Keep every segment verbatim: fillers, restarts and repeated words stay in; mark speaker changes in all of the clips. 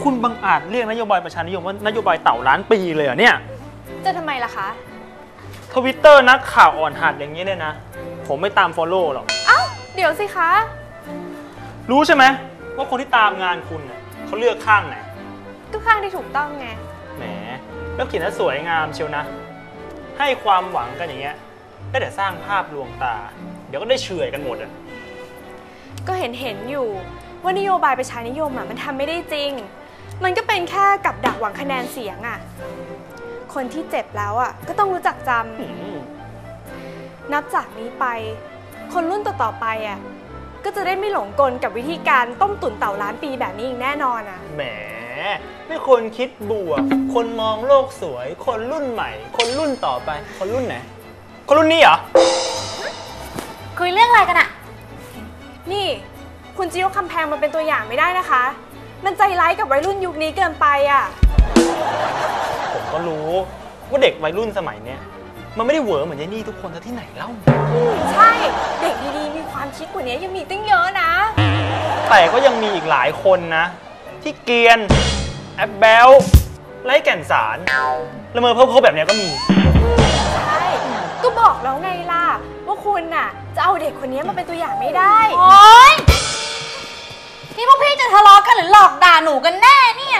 Speaker 1: คุณบังอาจเรียกนโยบายประชานิยมว่านโยบายเต่าล้านปีเลยเหรอเนี่ย
Speaker 2: จะทำไมล่ะคะ
Speaker 1: ทวิตเตอร์นักข่าวอ่อนหัดอย่างนี้เนี่ยนะผมไม่ตามฟอลโล่หรอก
Speaker 2: เอ้าเดี๋ยวสิคะ
Speaker 1: รู้ใช่ไหมว่าคนที่ตามงานคุณเนี่ยเขาเลือกข้างไหน
Speaker 2: ก็ข้างที่ถูกต้องไง
Speaker 1: แหมแล้วเขียนน่าสวยงามเชียวนะให้ความหวังกันอย่างเงี้ยได้แต่สร้างภาพลวงตาเดี๋ยวก็ได้เฉื่อยกันหมดอ่ะ
Speaker 2: ก็เห็นเห็นอยู่ว่านโยบายประชานิยมอ่ะมันทำไม่ได้จริงมันก็เป็นแค่กับดักหวังคะแนนเสียงอ่ะคนที่เจ็บแล้วอ่ะก็ต้องรู้จักจำนับจากนี้ไปคนรุ่นต่อๆไปอ่ะก็จะได้ไม่หลงกลกับวิธีการต้มตุ๋นเต่าล้านปีแบบนี้อีกแน่นอนอ่ะ
Speaker 1: แหมไม่ควรคิดบวกคนมองโลกสวยคนรุ่นใหม่คนรุ่นต่อไปคนรุ่นไหนคนรุ่นนี้เหรอ
Speaker 2: คุยเรื่องอะไรกันอะนี่คุณจะยกคำแพงมาเป็นตัวอย่างไม่ได้นะคะมันใจร้ายกับวัยรุ่นยุคนี้เกินไปอ่ะ
Speaker 1: ผมก็รู้ว่าเด็กวัยรุ่นสมัยเนี้ยมันไม่ได้เหวอเหมือนยายนี่ทุกคนที่ไหนเล่า
Speaker 2: ใช่เด็กดีๆมีความคิดกว่านี้ยังมีตั้งเยอะนะ
Speaker 1: แต่ก็ยังมีอีกหลายคนนะที่เกรียนแอบเบลไร้แก่นสารละเมอเพ้อๆแบบนี้ก็มี
Speaker 2: ใช่ก็บอกแล้วไงล่ะว่าคุณน่ะจะเอาเด็กคนนี้มาเป็นตัวอย่างไม่ได้
Speaker 3: โอ๊ยนี่พวกพี่จะทะเลาะกันหรือหลอกด่าหนูกันแน่เนี่ย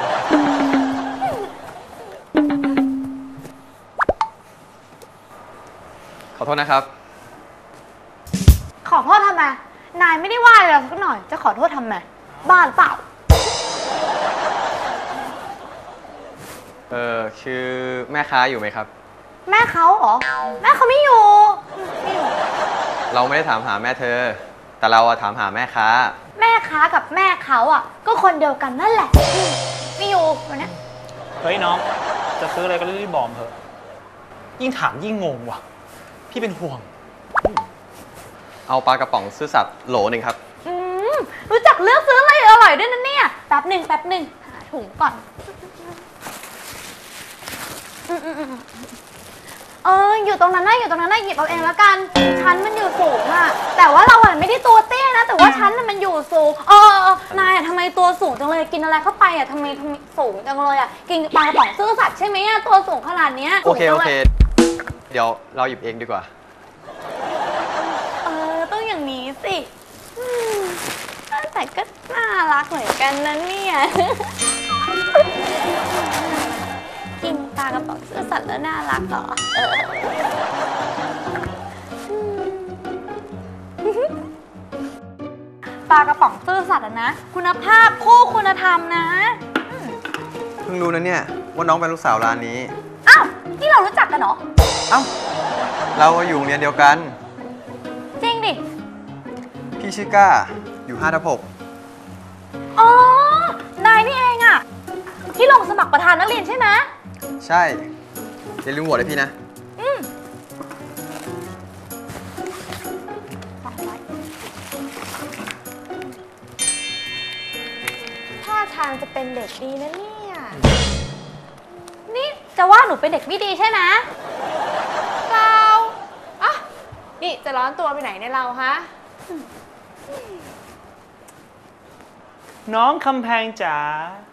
Speaker 4: ขอโทษนะครับ
Speaker 3: ขอโทษทำไมนายไม่ได้ว่าอะไรเราสักหน่อยจะขอโทษทำไมบ้าหรือเปล่า
Speaker 4: เออคือแม่ค้าอยู่ไหมครับ
Speaker 3: แม่เขาเหรอแม่เขาไม่อยู่ไม่อยู่
Speaker 4: เราไม่ได้ถามหาแม่เธอแต่เราอะถามหาแม่ค้า
Speaker 3: แม่ค้ากับแม่เขาอะก็คนเดียวกันนั่นแหละไม่อยู่วันนี้
Speaker 1: เฮ้ยน้องจะซื้ออะไรก็รีบบอกเถอะยิ่งถามยิ่งงงว่ะพี่เป็นห่วง
Speaker 4: เอาปลากระป๋องซื่อสัตย์โหลหนึ่งครับ
Speaker 3: อืมรู้จักเลือกซื้ออะไรอร่อยด้วยนะเนี่ยแป๊บหนึ่งแป๊บหนึ่งหาถุงก่อนเอออยู่ตรงนั้นน่ะอยู่ตรงนั้นน่ะหยิบเอาเองแล้วกันชั้นมันอยู่สูงอะแต่ว่าเราอะไม่ได้ตัวเตี้ยนะแต่ว่าชั้นมันอยู่สูงเออนายอะทำไมตัวสูงจังเลยกินอะไรเข้าไปอะทำไมทำไมสูงจังเลยอะกินปลากระป๋องซื่อสัตย์ใช่ไหมอะตัวสูงขนาดเนี้ย
Speaker 4: โอเคโอเคเดี๋ยวเราหยิบเองดีกว่า
Speaker 3: เออต้องอย่างนี้สิแต่ก็น่ารักเหมือนกันนะเนี่ยกินปลากระป๋องซื่อสัตย์แล้วน่ารักเหรอปลากระป๋องซื่อสัตย์นะคุณภาพคู่คุณธรรมนะ
Speaker 4: เพิ่งรู้นะเนี่ยว่าน้องเป็นลูกสาวร้านนี้
Speaker 3: อ้าวนี่เรารู้จักกันเหรอ
Speaker 4: เอ้าเราอยู่โรงเรียนเดียวกัน
Speaker 3: จริงดิ
Speaker 4: พี่ชื่อก้าอยู่ห้าทับหก
Speaker 3: อ๋อนายนี่เองอะที่ลงสมัครประธานนักเรียนใช่ไหม
Speaker 4: ใช่อย่าลืมโหวตให้พี่นะ
Speaker 3: อืม
Speaker 2: ท่าทางจะเป็นเด็กดีนะเนี่ย
Speaker 3: นี่จะว่าหนูเป็นเด็กไม่ดีใช่ไหม
Speaker 2: เปล่าอ่ะนี่จะร้อนตัวไปไหนในเราฮะ
Speaker 1: น้องคำแพงจ๋า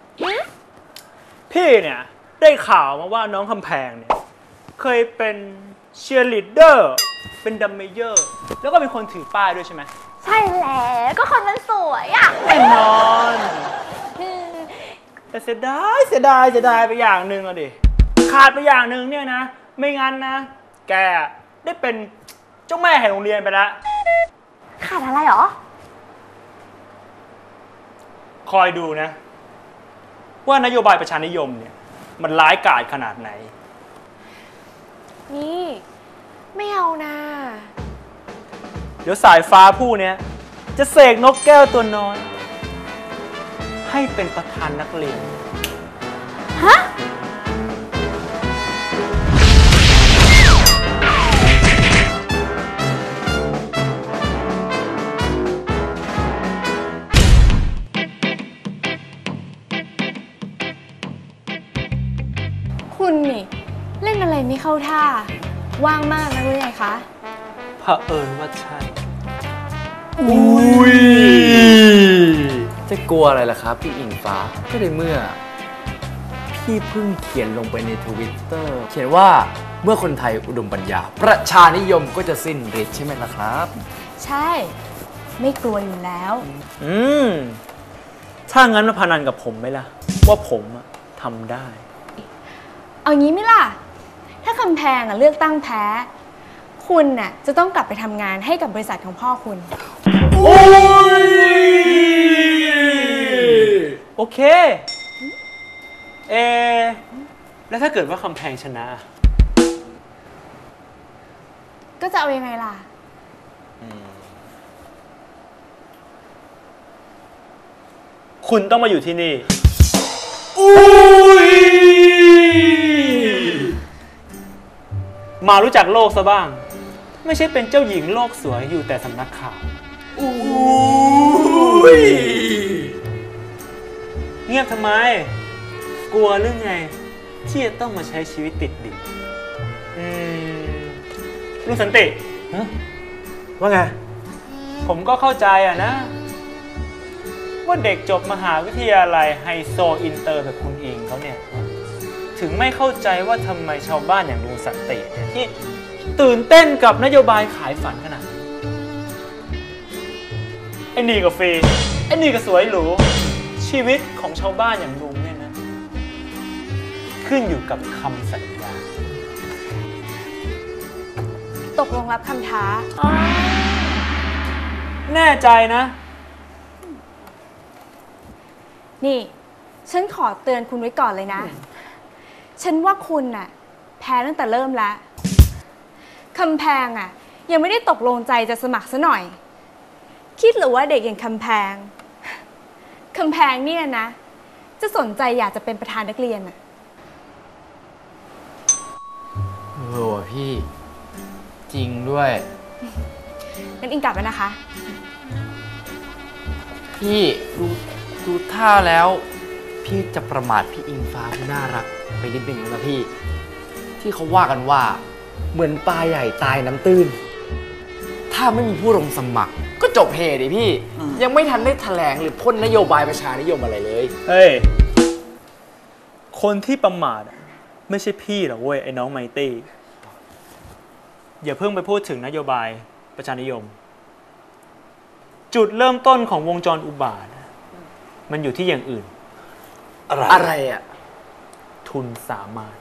Speaker 1: พี่เนี่ยได้ข่าวมาว่าน้องคำแพงเนี่ยเคยเป็นเชียร์ลีดเดอร์เป็นดัมเมเยอร์แล้วก็เป็นคนถือป้ายด้วยใช่ไหม
Speaker 3: ใช่แล้วก็คนมันสวยอ่ะ
Speaker 1: แน่นอนแต่เสียดายเสียดายเสียดายไปอย่างหนึ่งอะดิขาดไปอย่างหนึ่งเนี่ยนะไม่งั้นนะแกได้เป็นเจ้าแม่แห่งโรงเรียนไปแล้ว
Speaker 3: ขาดอะไรหรอ
Speaker 1: คอยดูนะว่านโยบายประชานิยมเนี่ยมันร้ายกาจขนาดไหน
Speaker 2: นี่ไม่เอานะ
Speaker 1: เดี๋ยวสายฟ้าผู้เนี้ยจะเสกนกแก้วตัวน้อยให้เป็นประธานนักเรียน
Speaker 3: ฮะ
Speaker 2: คุณนี่เล่นอะไรไม่เข้าท่าว่างมากนะรู้ไงคะ
Speaker 1: เผอิญว่าใช่อุ้ยจะ
Speaker 4: กลัวอะไรล่ะครับพี่อิงฟ้าก็ในเมื่อพี่เพิ่งเขียนลงไปในทวิตเตอร์เขียนว่าเมื่อคนไทยอุดมปัญญาประชานิยมก็จะสิ้นฤทธิ์ใช่ไหมล่ะครับ
Speaker 2: ใช่ไม่กลัวอยู่แล้ว
Speaker 1: อืม ถ้างั้นมาพนันกับผมไหมล่ะ ว่าผมอะทำได้
Speaker 2: เอางี้ไหมล่ะ ถ้าคำแพงอะเลือกตั้งแพ้ คุณน่ะจะต้องกลับไปทำงานให้กับบริษัทของพ่อคุณ
Speaker 1: โอ้ย โอเค เอ แล้วถ้าเกิดว่าคำแพงชนะ
Speaker 2: ก็จะเอายังไงล่ะ
Speaker 1: คุณต้องมาอยู่ที่นี่มารู้จักโลกซะบ้าง ไม่ใช่เป็นเจ้าหญิงโลกสวยอยู่แต่สำนักข่าวเงียบทำไม กลัวเรื่องไง ที่จะต้องมาใช้ชีวิตติดดินอืมลุงสันติว่าไง ผมก็เข้าใจอะนะ ว่าเด็กจบมหาวิทยาลัยไฮโซอินเตอร์แบบคุณอิงเขาเนี่ย ถึงไม่เข้าใจว่าทำไมชาวบ้านอย่างลุงสันติเนี่ยที่ตื่นเต้นกับนโยบายขายฝันขนาดนี้ไอ้นี่ก็ฟรีไอ้นี่ก็สวยหรูชีวิตของชาวบ้านอย่างลุงเนี่ยนะ ขึ้นอยู่กับคำสัญญา
Speaker 2: ตกลงรับคำท้า
Speaker 1: แน่ใจนะ
Speaker 2: นี่ ฉันขอเตือนคุณไว้ก่อนเลยนะ ฉันว่าคุณน่ะแพ้ตั้งแต่เริ่มแล้วคำแพงอ่ะยังไม่ได้ตกลงใจจะสมัครซะหน่อย คิดหรือว่าเด็กอย่างคำแพงคำแพงเนี่ยนะ จะสนใจอยากจะเป็นประธานนักเรียนอ่ะ
Speaker 4: เออว่ะพี่จริงด้วย
Speaker 2: งั้นอิงกลับแล้วนะคะ
Speaker 4: พี่ดูดูท่าแล้ว พี่จะประมาทพี่อิงฟ้าผู้น่ารักไปนิดนึงนะพี่ ที่เขาว่ากันว่าเหมือนปลาใหญ่ตายน้ำตื้น ถ้าไม่มีผู้ลงสมัคร ก็จบเหตุดิพี่ ยังไม่ทันได้แถลงหรือพ่นนโยบายประชานิยมอะไรเลย
Speaker 1: เฮ้ย คนที่ประมาทไม่ใช่พี่หรอกเว้ยไอ้น้องไมตี้ อย่าเพิ่งไปพูดถึงนโยบายประชานิยม จุดเริ่มต้นของวงจรอุบาท มันอยู่ที่อย่างอื่น
Speaker 4: อะไรอะไรอ่ะ
Speaker 1: ทุนสามารถ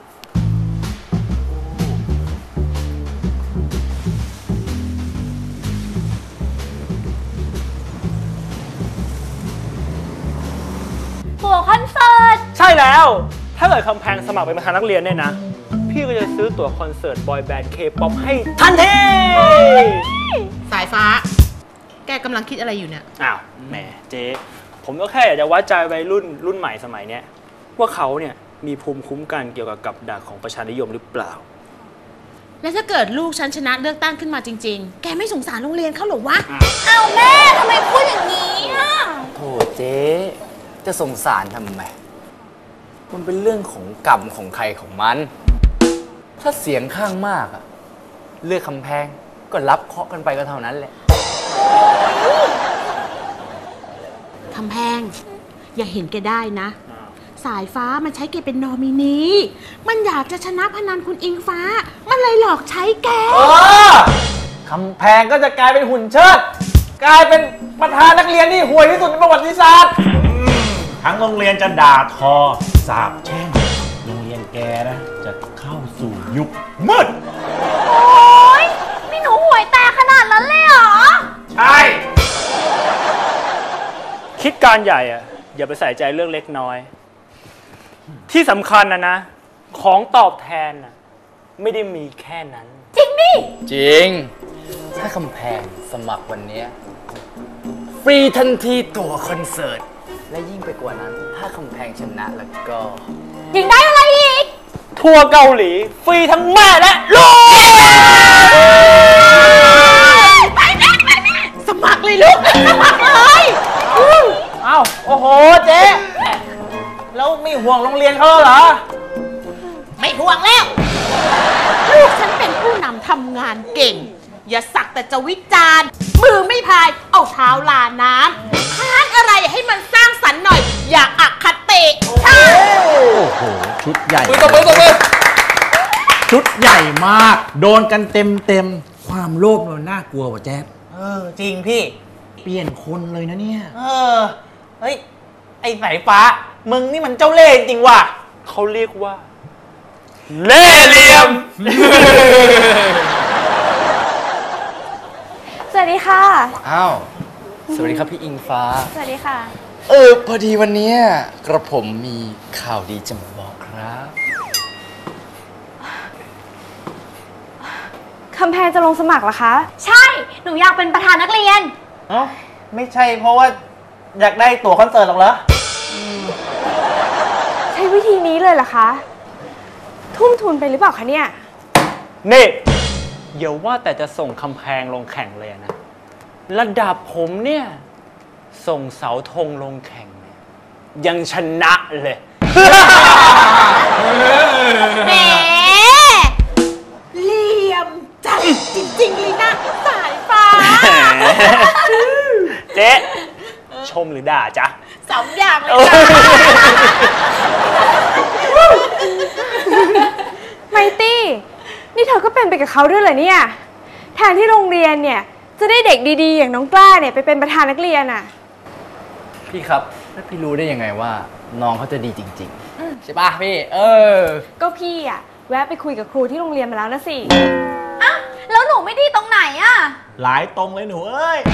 Speaker 3: ตั๋วคอนเสิร์ต
Speaker 1: ใช่แล้ว ถ้าเกิดคำแพงสมัครเป็นประธานนักเรียนเนี่ยนะ พี่ก็จะซื้อตั๋วคอนเสิร์ตบอยแบนด์เคป๊อปให้ทันที
Speaker 5: สายฟ้า แกกำลังคิดอะไรอยู่เนี่ย
Speaker 1: อ้าวแหมเจ๊ผมก็แค่อยากจะวัดใจวัยรุ่นรุ่นใหม่สมัยเนี้ยว่าเขาเนี่ยมีภูมิคุ้มกันเกี่ยวกับกับดักของประชานิยมหรือเปล่า
Speaker 5: แล้วถ้าเกิดลูกฉันชนะเลือกตั้งขึ้นมาจริงๆ แกไม่สงสารโรงเรียนเขาหรอวะ
Speaker 3: เอาแม่ทำไมพูดอย่างนี้อ่ะ
Speaker 4: โถเจ๊จะสงสารทำไม มันเป็นเรื่องของกรรมของใครของมัน ถ้าเสียงข้างมากอะเลือกคำแพงก็รับเคราะห์กันไปก็เท่านั้นแหละ
Speaker 5: คำแพง อย่าเห็นแกได้นะ สายฟ้ามันใช้แกเป็นนอมินี มันอยากจะชนะพนันคุณอิงฟ้า มันเลยหลอกใช้แก
Speaker 4: คำแพงก็จะกลายเป็นหุ่นเชิด กลายเป็นประธานนักเรียนที่ห่วยที่สุดในประวัติศาสตร์
Speaker 6: ทั้งโรงเรียนจะด่าทอสาบแช่งโรงเรียนแกนะจะเข้าสู่ยุคมืด
Speaker 3: โอ๊ยนี่หนูห่วยแตกขนาดนั้นเลยเหรอ
Speaker 6: ใช่
Speaker 1: คิดการใหญ่อะอย่าไปใส่ใจเรื่องเล็กน้อย ที่สำคัญนะนะ ของตอบแทนน่ะไม่ได้มีแค่นั้น
Speaker 3: จริงดิ
Speaker 4: จริง ถ้าคำแพงสมัครวันเนี้ยฟรีทันทีตั๋วคอนเสิร์ต และยิ่งไปกว่านั้น ถ้าคำแพงชนะแล้วก็
Speaker 3: ยังได้อะไรอีก
Speaker 1: ทัวร์เกาหลี ฟรีทั้งแม่และลูก
Speaker 3: ไปแม่ไปแม่
Speaker 5: สมัครเลยลูก สมัครเลย
Speaker 4: เอ้า โอ้โห เจ๊ แล้วไม่ห่วงโรงเรียนเขาเหรอ
Speaker 5: ไม่ห่วงแล้ว ลูกฉันเป็นผู้นำทำงานเก่ง อย่าสักแต่จะวิจารณ์ มือไม่พาย เอาเท้าลาน้ำค้านอะไรให้มันสร้าง
Speaker 6: ใหญ่
Speaker 4: มือตบมือตบมือ
Speaker 6: ชุดใหญ่มาก โดนกันเต็มเต็มๆความโลภมันน่ากลัวว่ะแจ๊บ
Speaker 7: เออจริงพี่
Speaker 6: เปลี่ยนคนเลยนะเนี่ย
Speaker 7: เออ เฮ้ย ไอ้สายฟ้า มึงนี่มันเจ้าเล่ห์จริงว่ะ
Speaker 1: เขาเรียกว่าเล่ห์เหลี่ยม
Speaker 2: สวัสดีค่ะ
Speaker 4: อ้าว สวัสดีครับพี่อิงฟ้า
Speaker 2: สวัสดีค่ะ
Speaker 4: เออ พอดีวันนี้กระผมมีข่าวดีจะมาบอกครับ
Speaker 2: คำแพงจะลงสมัครเหรอคะ
Speaker 3: ใช่ หนูอยากเป็นประธานนักเรียน
Speaker 7: เอ้า ไม่ใช่เพราะว่าอยากได้ตั๋วคอนเสิร์ตหรอกเหรอ
Speaker 2: ใช้วิธีนี้เลยเหรอคะ ทุ่มทุนไปหรือเปล่าคะเนี่ย
Speaker 1: นี่อย่าว่าแต่จะส่งคำแพงลงแข่งเลยนะ ระดับผมเนี่ย ส่งเสาธงลงแข่งเนี่ยยังชนะเลย
Speaker 3: แหม
Speaker 5: เหลี่ยมจัดจริงๆเลยนะ สายฟ้า
Speaker 1: เจ๊ชมหรือด่าจ๊ะ
Speaker 5: สองอย่างเลยจ้ะ
Speaker 2: ไมตี้ นี่เธอก็เป็นไปกับเขาด้วยเหรอเนี่ย แทนที่โรงเรียนเนี่ย จะได้เด็กดีๆ อย่างน้องกล้าเนี่ยไปเป็นประธานนักเรียนอ่ะ
Speaker 4: พี่ครับแล้วพี่รู้ได้ยังไงว่าน้องเขาจะดีจริงๆ ใช่ป่ะพี่ เออ
Speaker 2: ก็พี่อ่ะ แวะไปคุยกับครูที่โรงเรียนมาแล้วนะสิ
Speaker 3: อ้าวแล้วหนูไม่ดีตรงไหนอะ
Speaker 6: หลายตรงเลยหนูเอ้ย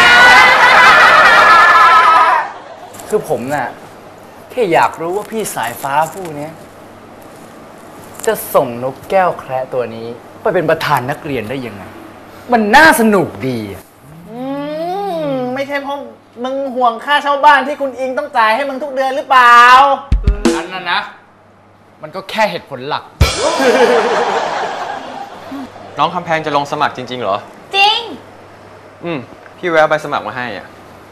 Speaker 4: คือผมน่ะแค่อยากรู้ว่าพี่สายฟ้าผู้เนี้ยจะส่งนกแก้วแคระตัวนี้ไปเป็นประธานนักเรียนได้ยังไง มันน่าสนุกดีอะ
Speaker 7: อืม ไม่ใช่เพราะมึงห่วงค่าเช่าบ้านที่คุณอิงต้องจ่ายให้มึงทุกเดือนหรือเปล่า
Speaker 4: นั่นน่ะนะ มันก็แค่เหตุผลหลัก
Speaker 8: น้องคำแพงจะลงสมัครจริงๆเหรอ
Speaker 3: จริง
Speaker 8: อืม พี่แวะใบสมัครมาให้อ่ะ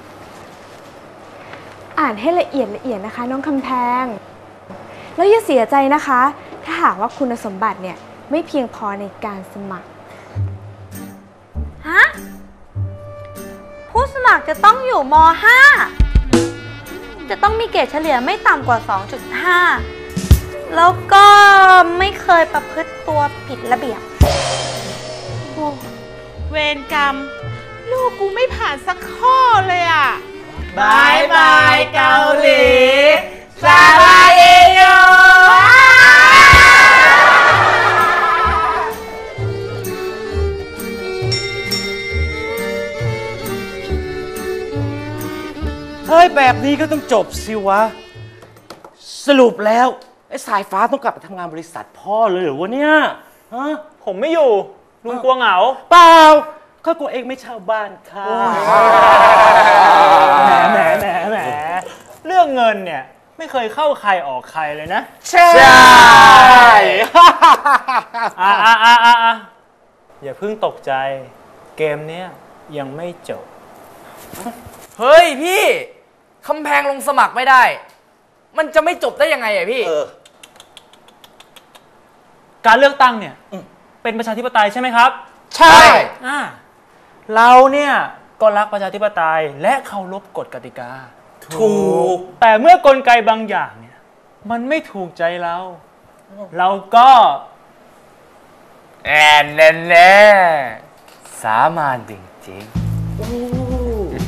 Speaker 2: อ่านให้ละเอียดละเอียดนะคะ น้องคำแพง แล้วอย่าเสียใจนะคะ ถ้าหากว่าคุณสมบัติเนี่ยไม่เพียงพอในการสมัคร
Speaker 3: ฮะ ผู้สมัครจะต้องอยู่ม ห้า จะต้องมีเกรดเฉลี่ยไม่ต่ำกว่า สองจุดห้า แล้วก็ไม่เคยประพฤติตัวผิดระเบียบ
Speaker 5: โอ้เวรกรรม ลูกกูไม่ผ่านสักข้อเลยอ่ะ
Speaker 7: บายบายเกาหลีสบายเอโย
Speaker 6: เฮ้ย แบบนี้ก็ต้องจบสิวะ สรุปแล้ว ไอ้สายฟ้าต้องกลับไปทำงานบริษัทพ่อเลยเหรอวะเนี่ยฮะ
Speaker 1: ผมไม่อยู่ ลุงกลัวเหงา
Speaker 6: เปล่าก็กลัวเองไม่เช่าบ้านค่ะ
Speaker 1: แหมแหมแหมแหมเรื่องเงินเนี่ย ไม่เคยเข้าใครออกใครเลยนะ
Speaker 6: ใช่
Speaker 1: อ่ะอ่ะอ่ะอ่ะอ่ะอย่าเพิ่งตกใจ เกมเนี้ยยังไม่จบ
Speaker 4: เฮ้ยพี่คำแพงลงสมัครไม่ได้ มันจะไม่จบได้ยังไงอะพี่
Speaker 1: การเลือกตั้งเนี่ยเป็นประชาธิปไตยใช่ไหมครับ
Speaker 4: ใช่
Speaker 1: อ่าเราเนี่ยก็รักประชาธิปไตยและเคารพกฎกติกา ถูก แต่เมื่อกลไกบางอย่างเนี่ยมันไม่ถูกใจเรา เราก็
Speaker 4: แอนแน่แน่สามารถจริงๆ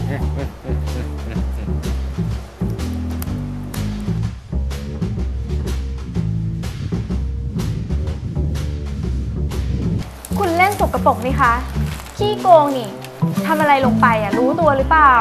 Speaker 2: คุณเล่นสกปรกนี่คะขี้โกงนี่ทำอะไรลงไปอ่ะรู้ตัวหรือเปล่า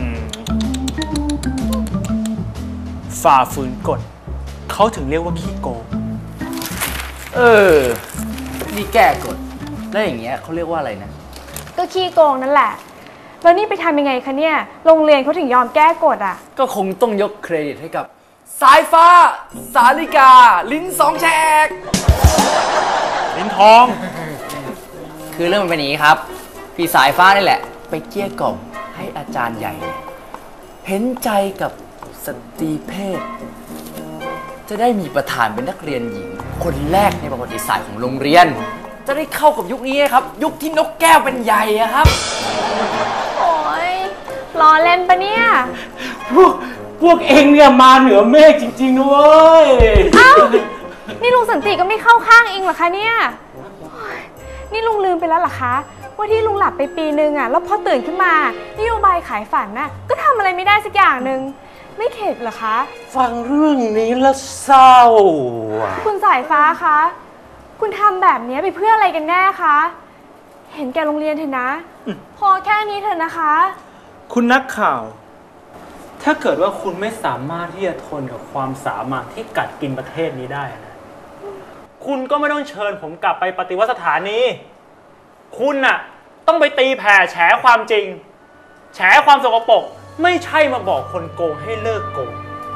Speaker 1: ฝ่าฝืนกฎเขาถึงเรียกว่าขี้โกง
Speaker 4: เออ นี่แก้กฎแล้วอย่างเงี้ยเขาเรียกว่าอะไรนะ
Speaker 2: ก็ขี้โกงนั่นแหละ แล้วนี่ไปทำยังไงคะเนี่ย โรงเรียนเขาถึงยอมแก้กฎอ่ะ
Speaker 4: ก็คงต้องยกเครดิตให้กับ สายฟ้า สาลิกา ลิ้นสองแฉก
Speaker 1: ลิ้นทอง
Speaker 4: คือเรื่องมันเป็นอย่างนี้ครับ พี่สายฟ้านี่แหละ ไปเกลี้ยกล่อมให้อาจารย์ใหญ่เนี่ยเห็นใจกับสตรีเพศ จะได้มีประธานเป็นนักเรียนหญิง คนแรกในประวัติศาสตร์ของโรงเรียน จะได้เข้ากับยุคนี้ครับ ยุคที่นกแก้วเป็นใหญ่อะครับ
Speaker 2: โอ้ยล้อเล่นปะเนี่ย
Speaker 6: พวกพวกเองเนี่ยมาเหนือเมฆจริงๆนะเว้ย
Speaker 2: เอ้านี่ลุงสันติก็ไม่เข้าข้างอิงเหรอคะเนี่ยโอ๊ยนี่ลุงลืมไปแล้วเหรอคะว่าที่ลุงหลับไปปีนึงอ่ะแล้วพอตื่นขึ้นมานโยบายขายฝันน่ะก็ทำอะไรไม่ได้สักอย่างหนึ่งไม่เข็ดเหรอคะ
Speaker 6: ฟังเรื่องนี้แล้วเศร้าอะ
Speaker 2: คุณสายฟ้าคะคุณทำแบบนี้ไปเพื่ออะไรกันแน่คะเห็นแก่โรงเรียนเถอะนะ พอแค่นี้เถอะนะคะ
Speaker 1: คุณนักข่าว ถ้าเกิดว่าคุณไม่สามารถที่จะทนกับความสามารถที่กัดกินประเทศนี้ได้นะคุณก็ไม่ต้องเชิญผมกลับไปปฏิวัติสถานีคุณน่ะต้องไปตีแผ่แฉความจริง แฉความสกปรกไม่ใช่มาบอกคนโกงให้เลิกโกง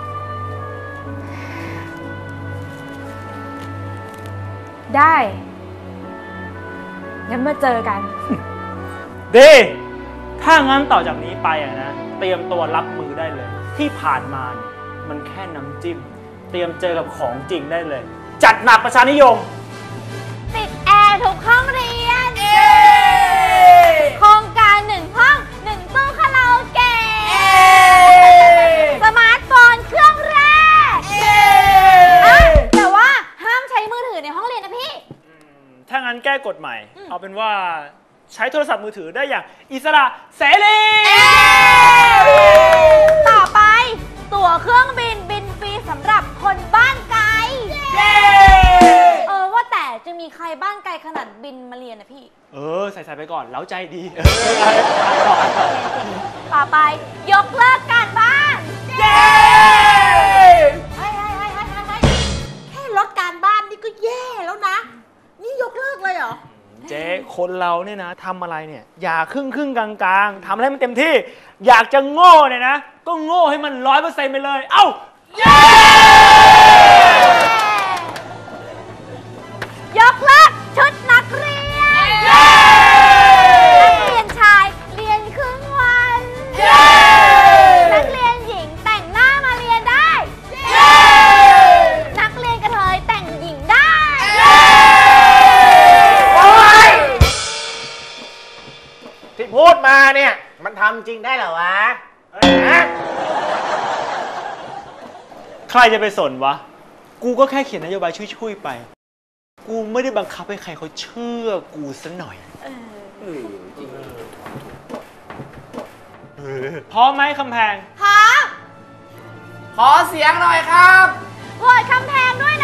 Speaker 2: ได้งั้นมาเจอกัน
Speaker 1: ดี ถ้างั้นต่อจากนี้ไปอะนะเตรียมตัวรับมือได้เลย ที่ผ่านมาเนี่ยมันแค่น้ำจิ้มเตรียมเจอกับของจริงได้เลย จัดหนักประชานิยม
Speaker 3: ติดแอร์ทุกห้องเรียนโครงการหนึ่งห้องหนึ่งตู้คาราโอเกะสมาร์ทโฟนเครื่องแรกอ่ะแต่ว่าห้ามใช้มือถือในห้องเรียนนะพี่
Speaker 1: ถ้างั้นแก้กฎใหม่ เอาเป็นว่าใช้โทรศัพท์มือถือได้อย่างอิสระเสรี
Speaker 3: ต่อไปตั๋วเครื่องบินบินฟรีสำหรับคนบ้านไกลเออว่าแต่จะมีใครบ้านไกลขนาดบินมาเรียนนะพี่
Speaker 1: เออ ใส่ๆไปก่อนเล้าใจดี
Speaker 3: ต่อไปยกเลิกการบ้านเย้เฮ้ยเฮ้ยเฮ้ยเฮ้ยเฮ้ย
Speaker 5: แค่ลดการบ้านนี่ก็แย่แล้วนะ นี่ยกเลิกเลยเหรอ
Speaker 1: เจ๊คนเราเนี่ยนะทำอะไรเนี่ยอย่าครึ่งครึ่งกลางกลางๆทำให้มันเต็มที่ อยากจะโง่เนี่ยนะ ก็โง่ให้มันร้อยเปอร์เซ็นต์ไปเลย เอ้า เย้
Speaker 3: ยกเลิกชุดนักเรียนนักเรียนชายเรียนครึ่งวันนักเรียนหญิงแต่งหน้ามาเรียนได้นักเรียนกระเทยแต่งหญิงได้
Speaker 7: ที่พูดมาเนี่ยมันทำจริงได้เหรอวะฮะ
Speaker 1: ใครจะไปสนวะ กูก็แค่เขียนนโยบายช่วยๆไป กูไม่ได้บังคับให้ใครเขาเชื่อกูซะหน่อยพร้อมไหมคำแพง
Speaker 3: พร้อม
Speaker 4: ขอเสียงหน่อยครับ
Speaker 3: โหวตคำแพงด้วย